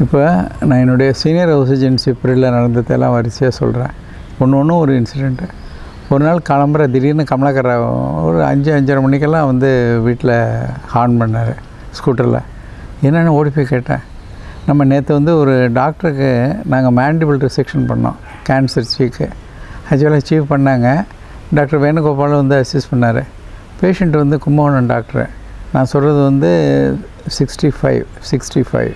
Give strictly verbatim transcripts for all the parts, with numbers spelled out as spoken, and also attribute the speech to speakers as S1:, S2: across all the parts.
S1: இப்போ நான் என்னுடைய சீனியர் ஹவுஸ் ஏஜென்சி பீரியடில் நடந்ததெல்லாம் வரிசையாக சொல்கிறேன். ஒன்று ஒன்றும் ஒரு இன்சிடெண்ட்டு. ஒரு நாள் கிளம்புற திடீர்னு கமலாக்கரை ஒரு அஞ்சு அஞ்சரை மணிக்கெல்லாம் வந்து வீட்டில் ஹார்ன் பண்ணார் ஸ்கூட்டரில். என்னென்னு ஓடி போய் கேட்டேன். நம்ம நேற்று வந்து ஒரு டாக்டருக்கு நாங்கள் மேண்டிபிள் ரிசெக்ஷன் பண்ணோம், கேன்சர் சீக்கு. ஆக்சுவலாக சீவ் பண்ணாங்க. டாக்டர் வேணுகோபாலும் வந்து அசிஸ்ட் பண்ணார். பேஷண்ட் வந்து கும்பகோணம் டாக்டரு. நான் சொல்கிறது வந்து சிக்ஸ்டி ஃபைவ் சிக்ஸ்டி ஃபைவ்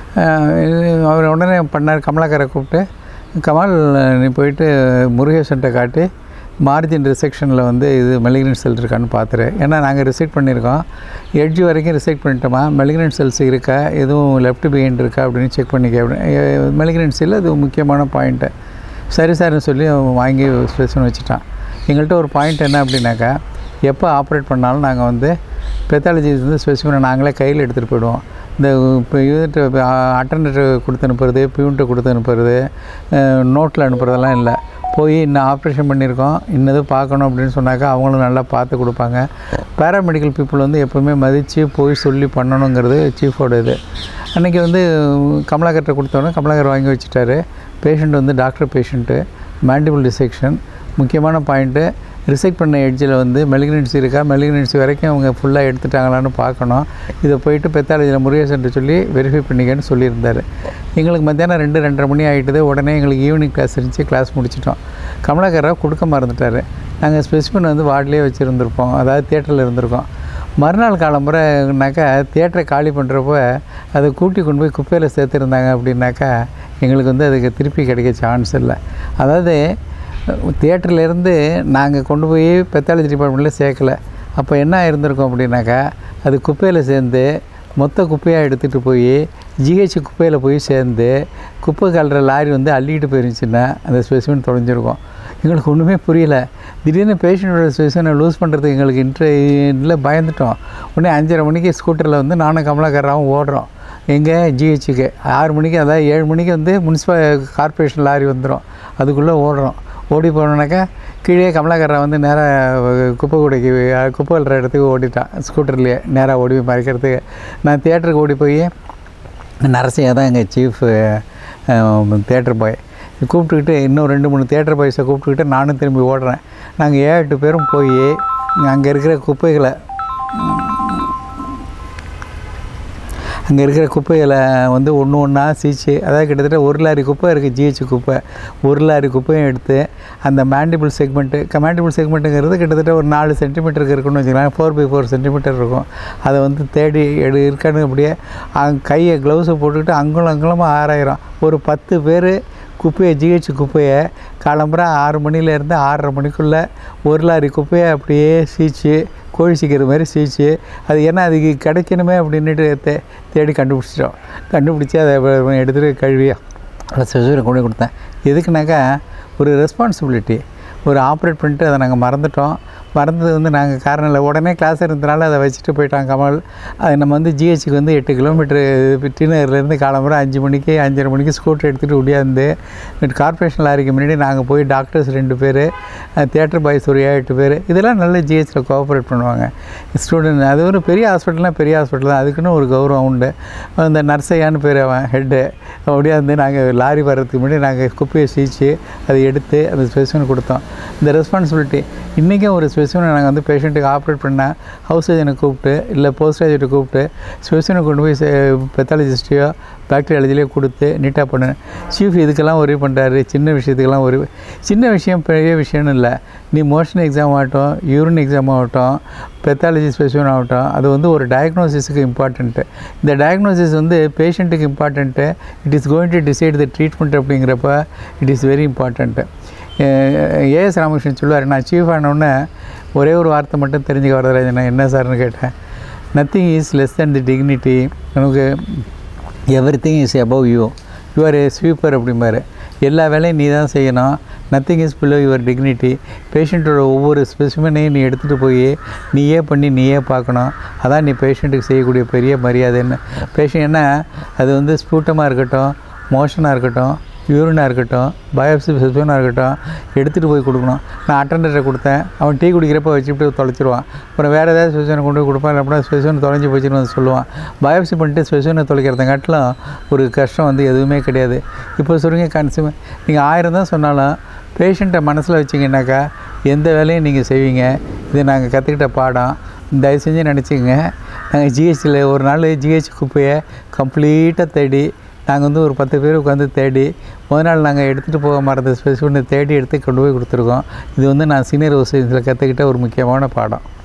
S1: அவர் உடனே பண்ணார். கமலாக்கரை கூப்பிட்டு, கமல் நீ போயிட்டு முருகேசன்ட்ட காட்டி மார்ஜின் ரிசெக்ஷனில் வந்து இது மெலிக்னன்ட் செல் இருக்கான்னு பார்த்துரு. ஏன்னா நாங்கள் ரிசெக்ட் பண்ணியிருக்கோம், எட்ஜ் வரைக்கும் ரிசெக்ட் பண்ணிட்டோமா, மெலிக்னன்ட் செல்ஸ் இருக்கா, எதுவும் லெஃப்ட் பிஹைண்ட் இருக்கா அப்படின்னு செக் பண்ணிக்க. அப்படி மெலிக்னன்ட் செல் அது முக்கியமான பாயிண்ட்டு. சரி சார்னு சொல்லி வாங்கி ஸ்பெசிஃபின் வச்சுட்டான். எங்கள்கிட்ட ஒரு பாயிண்ட் என்ன அப்படின்னாக்கா, எப்போ ஆப்ரேட் பண்ணாலும் நாங்கள் வந்து பெத்தாலஜிஸ் வந்து ஸ்பெசிஃபினை நாங்களே கையில் எடுத்துகிட்டு போயிடுவோம். இந்த இப்போ யூனிட்டு அட்டண்டர் கொடுத்து அனுப்புறது, பியூன்ட்டு கொடுத்து அனுப்புறது, நோட்டில் அனுப்புறதெல்லாம் இல்லை. போய் இன்னும் ஆப்ரேஷன் பண்ணியிருக்கோம், இன்னது பார்க்கணும் அப்படின்னு சொன்னாக்கா அவங்களும் நல்லா பார்த்து கொடுப்பாங்க. பேராமெடிக்கல் பீப்புள் வந்து எப்போவுமே மதித்து போய் சொல்லி பண்ணணுங்கிறது சீஃபோட இது. அன்றைக்கி வந்து கமலாக்கர்கிட்ட கொடுத்தோன்னே கமலாக்கர் வாங்கி வச்சுட்டாரு. பேஷண்ட் வந்து டாக்டர் பேஷண்ட்டு, மேண்டிபிள் டிசெக்ஷன். முக்கியமான பாயிண்ட்டு, ரிசெக்ட் பண்ண எட்ஜில் வந்து மெலிக்னன்சி இருக்கா, மெலிக்னன்சி வரைக்கும் அவங்க ஃபுல்லாக எடுத்துட்டாங்களான்னு பார்க்கணும். இதை போயிட்டு பெத்தாலஜியில் முருகேசன்ட்டு சொல்லி வெரிஃபை பண்ணிக்கன்னு சொல்லியிருந்தார். எங்களுக்கு மத்தியானம் ரெண்டு ரெண்டரை மணி ஆகிட்டுது. உடனே எங்களுக்கு ஈவினிங் கிளாஸ் இருந்துச்சு, கிளாஸ் முடிச்சிட்டோம். கமலாக்கரை கொடுக்க மறந்துட்டார். நாங்கள் ஸ்பெசிஃபின் வந்து வார்டிலே வச்சுருந்துருப்போம், அதாவது தியேட்டரில் இருந்திருக்கோம். மறுநாள் காலம்புறனாக்கா தியேட்டரை காலி பண்ணுறப்போ அதை கூட்டி கொண்டு போய் குப்பையில் சேர்த்துருந்தாங்க. அப்படின்னாக்கா எங்களுக்கு வந்து அதுக்கு திருப்பி கிடைக்க சான்ஸ் இல்லை. அதாவது தியேட்டர்லேருந்து நாங்கள் கொண்டு போய் பெத்தாலஜி டிபார்ட்மெண்ட்டில் சேர்க்கலை. அப்போ என்ன இருந்திருக்கோம் அப்படின்னாக்கா, அது குப்பையில் சேர்ந்து மொத்த குப்பையாக எடுத்துகிட்டு போய் ஜிஹெச் குப்பையில் போய் சேர்ந்து குப்பை கல்ற லாரி வந்து அள்ளிக்கிட்டு போயிருந்துச்சுன்னா அந்த ஸ்பெசிஃபின் தொலைஞ்சிருக்கும். எங்களுக்கு ஒன்றுமே புரியலை. திடீர்னு பேஷண்ட்டோட ஸ்பெசிஃபினை லூஸ் பண்ணுறதுக்கு எங்களுக்கு இன்ட்ரெ இல்லை, பயந்துட்டோம். உடனே அஞ்சரை மணிக்கு ஸ்கூட்டரில் வந்து நானும் கமலாக்கராவும் ஓடுறோம். எங்கே ஜிஹெச்சுக்கு ஆறு மணிக்கு, அதாவது ஏழு மணிக்கு வந்து முனிசிபல் கார்பரேஷன் லாரி வந்துடும். அதுக்குள்ளே ஓடுறோம். ஓடி போனோன்னாக்கா கீழே கமலாக்கரை வந்து நேராக குப்பை கூடைக்கு குப்பை வளர்கிற இடத்துக்கு ஓடிட்டான் ஸ்கூட்டர்லேயே. நேராக ஓடி போய் மறைக்கிறதுக்கு நான் தியேட்டருக்கு ஓடி போய், நரசியா தான் எங்கள் சீஃப் தியேட்டர் பாய், கூப்பிட்டுக்கிட்டு இன்னும் ரெண்டு மூணு தியேட்டர் பாய்ஸை கூப்பிட்டுக்கிட்டு நானும் திரும்பி ஓடுறேன். நாங்கள் ஏழு எட்டு பேரும் போய் அங்கே இருக்கிற குப்பைகளை அங்கே இருக்கிற குப்பைகளை வந்து ஒன்று ஒன்றா சீச்சு, அதாவது கிட்டத்தட்ட ஒரு லாரி குப்பை இருக்குது, ஜிஹெச் குப்பை. ஒரு லாரி குப்பையும் எடுத்து அந்த மேண்டிபிள் செக்மெண்ட்டு, மேண்டிபிள் செக்மெண்ட்டுங்கிறது கிட்டத்தட்ட ஒரு நாலு சென்டிமீட்டருக்கு இருக்குன்னு வச்சுக்கலாம், ஃபோர் பை ஃபோர் சென்டிமீட்டர் இருக்கும். அதை வந்து தேடி எடு இருக்கான்னு அப்படியே அங்கே கையை க்ளவுஸை போட்டுக்கிட்டு அங்குலம் அங்குலமாக ஆறாயிரம் ஒரு பத்து பேர் குப்பையை, ஜிஹெச் குப்பையை காலம்புற ஆறு மணிலேருந்து ஆறரை மணிக்குள்ளே ஒரு லாரி குப்பையை அப்படியே சீச்சு, கோழி சீக்கிற மாதிரி சீச்சு, அது ஏன்னா அதுக்கு கிடைக்கணுமே அப்படின்ட்டு தே தேடி கண்டுபிடிச்சிட்டோம். கண்டுபிடிச்சி அதை எடுத்துகிட்டு கழுவி அதை செசூரை கொண்டு கொடுத்தேன். எதுக்குனாக்கா ஒரு ரெஸ்பான்சிபிலிட்டி. ஒரு ஆப்ரேட் பண்ணிட்டு அதை நாங்கள் மறந்துட்டோம். மறந்தது வந்து நாங்கள் காரணம் இல்லை, உடனே கிளாஸ் இருந்தனால அதை வச்சுட்டு போயிட்டாங்க கமல். அது நம்ம வந்து ஜிஹெச்சுக்கு வந்து எட்டு கிலோமீட்ரு டினர்லேருந்து காலம்புற அஞ்சு மணிக்கு அஞ்சரை மணிக்கு ஸ்கூட்டர் எடுத்துகிட்டு ஒடியாந்து கார்பரேஷன் லாரிக்கு முன்னாடி நாங்கள் போய் டாக்டர்ஸ் ரெண்டு பேர், தியேட்டர் பாய்ஸ் ஒரு ஏழு எட்டு பேர், இதெல்லாம் நல்ல ஜிஹெச்சில் கோஆப்ரேட் பண்ணுவாங்க. ஸ்டூடெண்ட் அது ஒரு பெரிய ஹாஸ்பிட்டல்னால் பெரிய ஹாஸ்பிட்டல் தான், அதுக்குன்னு ஒரு கௌரவம் உண்டு. அந்த நர்சையான்னு பேர் அவன் ஹெட்டு ஒடியாந்து நாங்கள் லாரி வர்றதுக்கு முன்னாடி நாங்கள் குப்பையை சீச்சு அதை எடுத்து அந்த ஸ்பெசிஃபின் கொடுத்தோம். இந்த ரெஸ்பான்சிபிலிட்டி இன்றைக்கும் ஒரு ஸ்பெசிஃபினை நாங்கள் வந்து பேஷண்ட்டுக்கு ஆப்ரேட் பண்ணால் ஹவுஸ் சர்ஜனை கூப்பிட்டு இல்லை போஸ்ட் கிராஜுவேட்டை கூப்பிட்டு ஸ்பெசிஃபினை கொண்டு போய் பெத்தாலஜிஸ்ட்டையோ பாக்டீரியாலஜிலையோ கொடுத்து நீட்டாக பண்ணு. சீஃப் இதுக்கெல்லாம் ஒரே பண்ணுறாரு, சின்ன விஷயத்துக்கெல்லாம் ஒரு சின்ன விஷயம் பெரிய விஷயம்னு இல்லை. நீ மோஷன் எக்ஸாம் ஆகட்டும், யூரின் எக்ஸாம் ஆகட்டும், பெத்தாலஜி ஸ்பெசிஃபின் ஆகட்டும், அது வந்து ஒரு டயக்னோசிஸுக்கு இம்பார்ட்டண்ட்டு. இந்த டயக்னோசிஸ் வந்து பேஷண்ட்டுக்கு important. It is going to decide the treatment அப்படிங்கிறப்ப it is very important. AS Ramakrishnan சொல்லுவார், நான் சீஃப் ஆனோடனே ஒரே ஒரு வார்த்தை மட்டும் தெரிஞ்சுக்க வரதில்லை. நான் என்ன சார்னு கேட்டேன். Nothing is less than the dignity, எனக்கு everything is above you, you are a sweeper அப்படிம்பாரு. எல்லா வேலையும் நீ தான் செய்யணும். Nothing is below your dignity. பேஷண்ட்டோட ஒவ்வொரு ஸ்பெசிஃபினையும் நீ எடுத்துகிட்டு போய் நீயே பண்ணி நீயே பார்க்கணும். அதான் நீ பேஷண்ட்டுக்கு செய்யக்கூடிய பெரிய மரியாதைன்னு. பேஷண்ட் என்ன அது வந்து ஸ்பூட்டமாக இருக்கட்டும், மோஷனாக இருக்கட்டும், யூரினாக இருக்கட்டும், பயாப்சி ஸ்பெசிமனாக இருக்கட்டும், எடுத்துகிட்டு போய் கொடுக்கணும். நான் அட்டெண்டரை கொடுத்தேன், அவன் டீ குடிக்கிறப்ப வச்சுட்டு தொலைச்சிருவான். அப்புறம் வேறு ஏதாவது ஸ்பெசிமனை கொண்டு போய் கொடுப்பான், அப்படின்னா ஸ்பெசிமன் தொலைஞ்சி போச்சுன்னு வந்து சொல்லுவான். பயாப்சி பண்ணிட்டு ஸ்பெசிமனை தொலைக்கிறதுங்காட்டிலும் ஒரு கஷ்டம் வந்து எதுவுமே கிடையாது. இப்போ சொல்லுங்க, கன்சியூமர் நீங்கள் ஆயிரம் தான் சொன்னாலும் பேஷண்ட்டை மனசில் வச்சிங்கன்னாக்கா எந்த வேலையும் நீங்கள் செய்வீங்க. இது நாங்கள் கற்றுக்கிட்ட பாடம். தயவு செஞ்சு நினச்சிங்க, நாங்கள் ஜிஹெச்சில் ஒரு நாள் ஜிஹெச் குப்பையை கம்ப்ளீட்டாக தேடி நாங்கள் வந்து ஒரு பத்து பேர் உட்காந்து தேடி முதல் நாள் நாங்கள் எடுத்துகிட்டு போக மறந்த ஸ்பெசிஃபிக் தேடி எடுத்து கொண்டு போய் கொடுத்துருக்கோம். இது வந்து நான் சீனியர் ஹவுசிங்கில் கற்றுக்கிட்ட ஒரு முக்கியமான பாடம்.